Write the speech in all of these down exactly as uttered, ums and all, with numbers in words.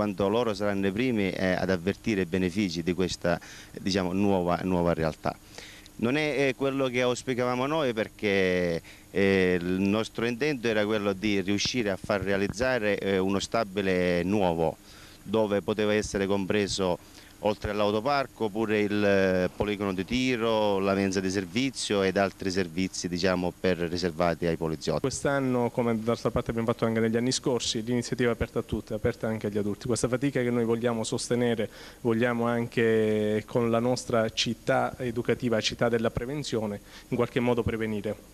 quanto loro saranno i primi eh, ad avvertire i benefici di questa diciamo, nuova, nuova realtà. Non è quello che auspicavamo noi, perché eh, il nostro intento era quello di riuscire a far realizzare eh, uno stabile nuovo, dove poteva essere compreso, oltre all'autoparco, pure il eh, poligono di tiro, la mensa di servizio ed altri servizi diciamo, per, riservati ai poliziotti. Quest'anno, come d'altra parte abbiamo fatto anche negli anni scorsi, l'iniziativa è aperta a tutti, è aperta anche agli adulti. Questa fatica che noi vogliamo sostenere, vogliamo anche con la nostra città educativa, città della prevenzione, in qualche modo prevenire.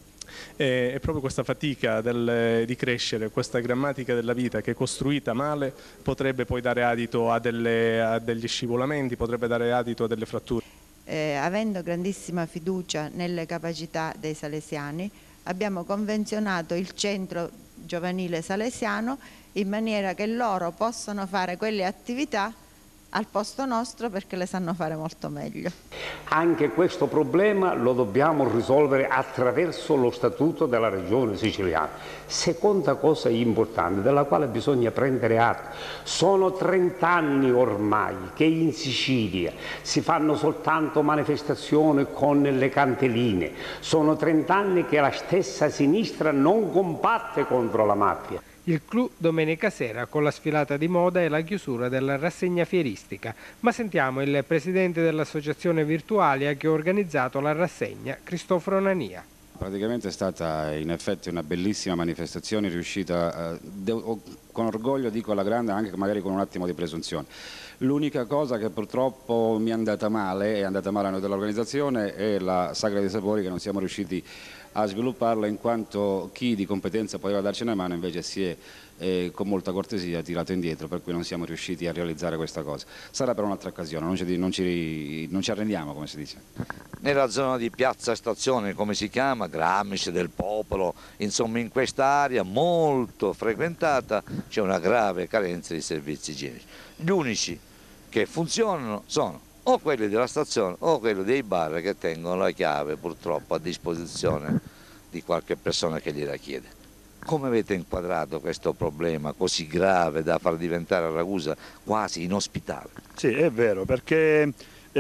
È proprio questa fatica del, di crescere, questa grammatica della vita che è costruita male potrebbe poi dare adito a, delle, a degli scivolamenti, potrebbe dare adito a delle fratture. Eh, avendo grandissima fiducia nelle capacità dei salesiani, abbiamo convenzionato il centro giovanile salesiano in maniera che loro possano fare quelle attività al posto nostro, perché le sanno fare molto meglio. Anche questo problema lo dobbiamo risolvere attraverso lo statuto della regione siciliana. Seconda cosa importante, della quale bisogna prendere atto: sono trent'anni ormai che in Sicilia si fanno soltanto manifestazioni con le canteline, sono trent'anni che la stessa sinistra non combatte contro la mafia. Il clou domenica sera con la sfilata di moda e la chiusura della rassegna fieristica. Ma sentiamo il presidente dell'associazione Virtualia che ha organizzato la rassegna, Cristoforo Nania. Praticamente è stata in effetti una bellissima manifestazione, riuscita, eh, con orgoglio dico alla grande, anche magari con un attimo di presunzione. L'unica cosa che purtroppo mi è andata male, è andata male a noi dell'organizzazione, è la Sagra dei Sapori, che non siamo riusciti a svilupparla, in quanto chi di competenza poteva darci una mano invece si è eh, con molta cortesia tirato indietro, per cui non siamo riusciti a realizzare questa cosa. Sarà per un'altra occasione, non ci, non, ci, non ci arrendiamo, come si dice. Nella zona di Piazza Stazione, come si chiama, Gramsci, del Popolo, insomma in quest'area molto frequentata c'è una grave carenza di servizi igienici. Gli unici che funzionano sono o quelli della stazione o quelli dei bar, che tengono la chiave purtroppo a disposizione di qualche persona che gliela chiede. Come avete inquadrato questo problema così grave da far diventare Ragusa quasi inospitale? Sì, è vero, perché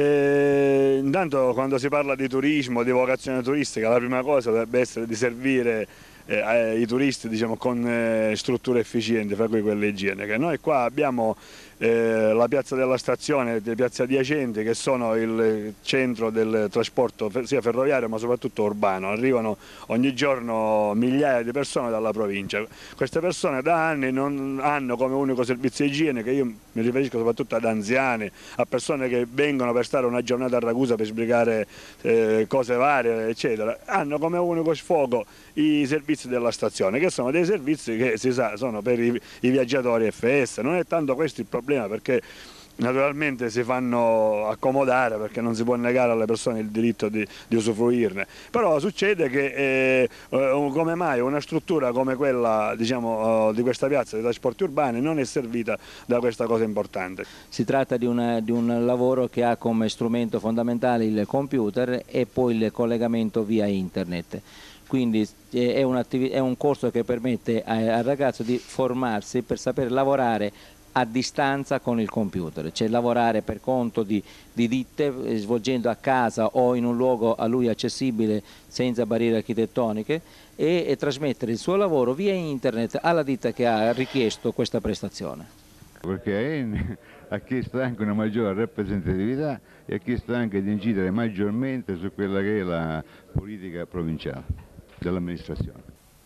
eh, intanto quando si parla di turismo, di vocazione turistica, la prima cosa dovrebbe essere di servire eh, i turisti, diciamo, con eh, strutture efficienti, fra cui quelle igieniche. Noi qua abbiamo eh, la piazza della stazione, le piazze adiacenti, che sono il centro del trasporto sia ferroviario ma soprattutto urbano. Arrivano ogni giorno migliaia di persone dalla provincia. Queste persone da anni non hanno come unico servizio igienico, io mi riferisco soprattutto ad anziani, a persone che vengono per stare una giornata a Ragusa per sbrigare eh, cose varie, eccetera, hanno come unico sfogo i servizi della stazione, che sono dei servizi che si sa sono per i, i viaggiatori F S. Non è tanto questo il problema, perché naturalmente si fanno accomodare, perché non si può negare alle persone il diritto di, di usufruirne, però succede che eh, come mai una struttura come quella, diciamo, di questa piazza dei trasporti urbani non è servita da questa cosa importante. Si tratta di, una, di un lavoro che ha come strumento fondamentale il computer e poi il collegamento via internet. Quindi è un, è un corso che permette al ragazzo di formarsi per saper lavorare a distanza con il computer, cioè lavorare per conto di, di ditte, svolgendo a casa o in un luogo a lui accessibile senza barriere architettoniche, e, e trasmettere il suo lavoro via internet alla ditta che ha richiesto questa prestazione. Perché ha chiesto anche una maggiore rappresentatività e ha chiesto anche di incidere maggiormente su quella che è la politica provinciale dell'amministrazione.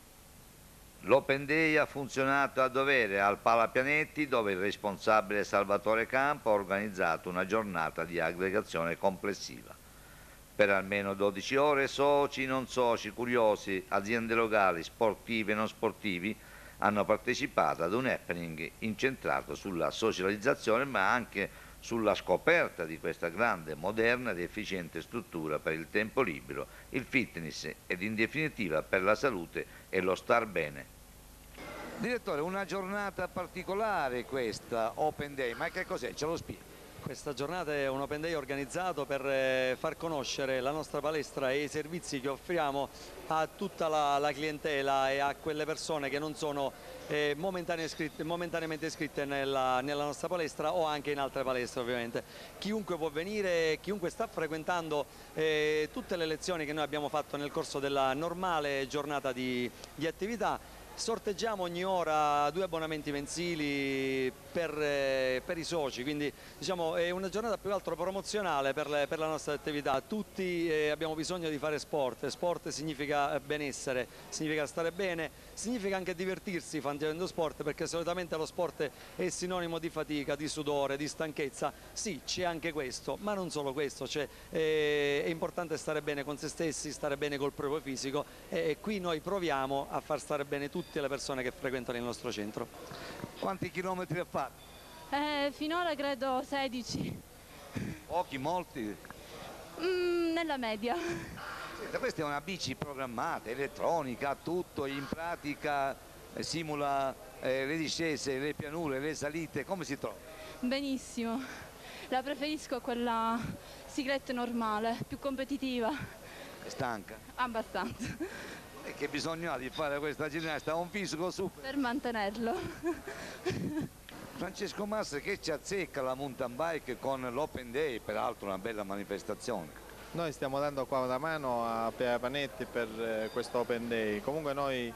L'Open Day ha funzionato a dovere al Palapianetti, dove il responsabile Salvatore Campo ha organizzato una giornata di aggregazione complessiva. Per almeno dodici ore soci, non soci, curiosi, aziende locali, sportivi e non sportivi hanno partecipato ad un happening incentrato sulla socializzazione, ma anche sulla scoperta di questa grande, moderna ed efficiente struttura per il tempo libero, il fitness ed in definitiva per la salute e lo star bene. Direttore, una giornata particolare questa, Open Day, ma che cos'è? Ce lo spiega? Questa giornata è un Open Day organizzato per far conoscere la nostra palestra e i servizi che offriamo a tutta la, la clientela e a quelle persone che non sono eh, momentanea iscritte, momentaneamente iscritte nella, nella nostra palestra o anche in altre palestre ovviamente. Chiunque può venire, chiunque sta frequentando eh, tutte le lezioni che noi abbiamo fatto nel corso della normale giornata di, di attività. Sorteggiamo ogni ora due abbonamenti mensili per, eh, per i soci, quindi diciamo, è una giornata più che altro promozionale per, le, per la nostra attività. Tutti eh, abbiamo bisogno di fare sport, sport significa benessere, significa stare bene, significa anche divertirsi facendo sport, perché solitamente lo sport è sinonimo di fatica, di sudore, di stanchezza. Sì, c'è anche questo, ma non solo questo, cioè, eh, è importante stare bene con se stessi, stare bene col proprio fisico e qui noi proviamo a far stare bene tutti tutte le persone che frequentano il nostro centro. Quanti chilometri ha fatto? Eh, finora credo sedici. Pochi, molti? Mm, nella media. Senta, questa è una bici programmata, elettronica, tutto, in pratica eh, simula eh, le discese, le pianure, le salite, come si trova? Benissimo, la preferisco a quella cicletta normale, più competitiva. È stanca? Abbastanza. E che bisogno ha di fare questa ginnastica? Ha un fisico super. Per mantenerlo. Francesco Massa, che ci azzecca la mountain bike con l'Open Day, peraltro una bella manifestazione? Noi stiamo dando qua una mano a Pia Panetti per eh, questo Open Day. Comunque noi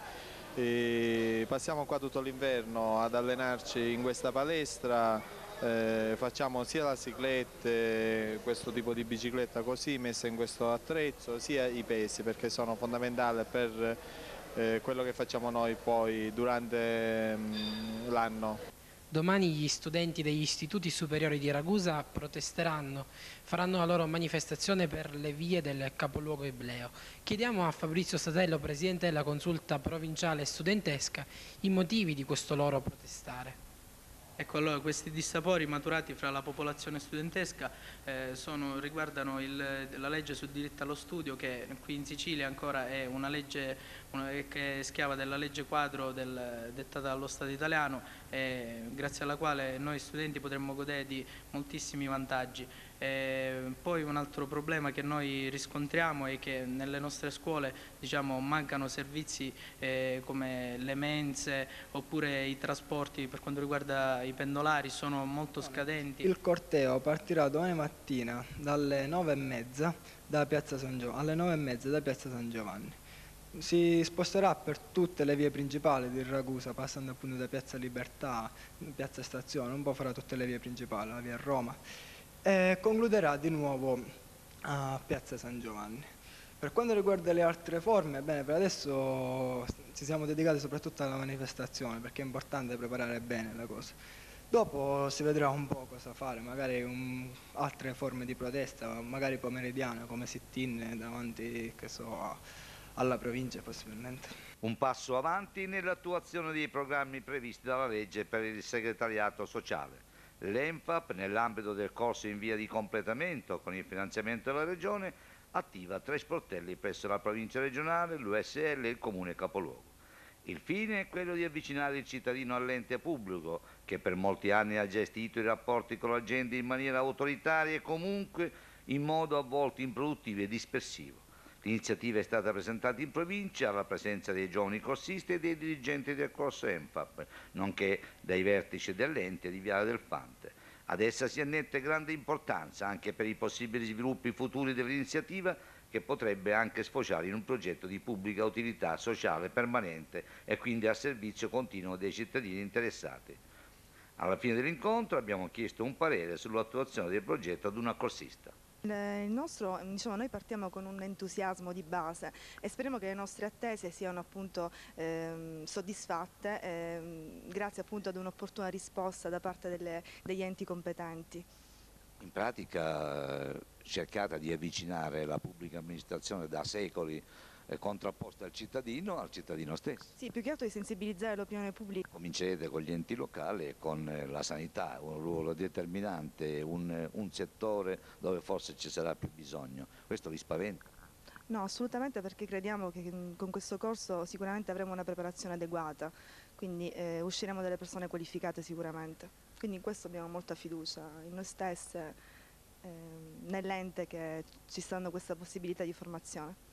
eh, passiamo qua tutto l'inverno ad allenarci in questa palestra. Eh, facciamo sia la cicletta, questo tipo di bicicletta così messa in questo attrezzo, sia i pesi, perché sono fondamentali per eh, quello che facciamo noi poi durante mm, l'anno. Domani gli studenti degli istituti superiori di Ragusa protesteranno, faranno la loro manifestazione per le vie del capoluogo ebleo. Chiediamo a Fabrizio Statello, presidente della consulta provinciale studentesca, i motivi di questo loro protestare. Ecco, allora questi dissapori maturati fra la popolazione studentesca eh, sono, riguardano il, la legge sul diritto allo studio, che qui in Sicilia ancora è una legge una, che è schiava della legge quadro del, dettata dallo Stato italiano, eh, grazie alla quale noi studenti potremmo godere di moltissimi vantaggi. E poi un altro problema che noi riscontriamo è che nelle nostre scuole, diciamo, mancano servizi eh, come le mense oppure i trasporti per quanto riguarda i pendolari sono molto scadenti. Il corteo partirà domani mattina dalle nove e mezza da Piazza San Giovanni, alle nove e mezza da Piazza San Giovanni. Si sposterà per tutte le vie principali di Ragusa, passando appunto da Piazza Libertà, Piazza Stazione, un po' farà tutte le vie principali, la via Roma. E concluderà di nuovo a Piazza San Giovanni. Per quanto riguarda le altre forme, bene, per adesso ci siamo dedicati soprattutto alla manifestazione, perché è importante preparare bene la cosa. Dopo si vedrà un po' cosa fare, magari un, altre forme di protesta, magari pomeridiane come sit-in davanti, che so, alla provincia possibilmente. Un passo avanti nell'attuazione dei programmi previsti dalla legge per il segretariato sociale. L'Enfap, nell'ambito del corso in via di completamento con il finanziamento della Regione, attiva tre sportelli presso la provincia regionale, l'U S L e il comune capoluogo. Il fine è quello di avvicinare il cittadino all'ente pubblico, che per molti anni ha gestito i rapporti con la gente in maniera autoritaria e comunque in modo a volte improduttivo e dispersivo. L'iniziativa è stata presentata in provincia alla presenza dei giovani corsisti e dei dirigenti del corso Enfap, nonché dai vertici dell'ente di Viale del Fante. Ad essa si annette grande importanza anche per i possibili sviluppi futuri dell'iniziativa, che potrebbe anche sfociare in un progetto di pubblica utilità sociale permanente e quindi a servizio continuo dei cittadini interessati. Alla fine dell'incontro abbiamo chiesto un parere sull'attuazione del progetto ad una corsista. Il nostro, diciamo, noi partiamo con un entusiasmo di base e speriamo che le nostre attese siano appunto ehm, soddisfatte ehm, grazie appunto ad un'opportuna risposta da parte delle, degli enti competenti. In pratica cercata di avvicinare la pubblica amministrazione da secoli eh, contrapposta al cittadino, al cittadino stesso. Sì, più che altro di sensibilizzare l'opinione pubblica. Comincerete con gli enti locali e con eh, la sanità, un ruolo determinante, un, un settore dove forse ci sarà più bisogno. Questo vi spaventa? No, assolutamente, perché crediamo che con questo corso sicuramente avremo una preparazione adeguata. quindi eh, usciremo delle persone qualificate sicuramente. Quindi in questo abbiamo molta fiducia in noi stesse, eh, nell'ente che ci sta dando questa possibilità di formazione.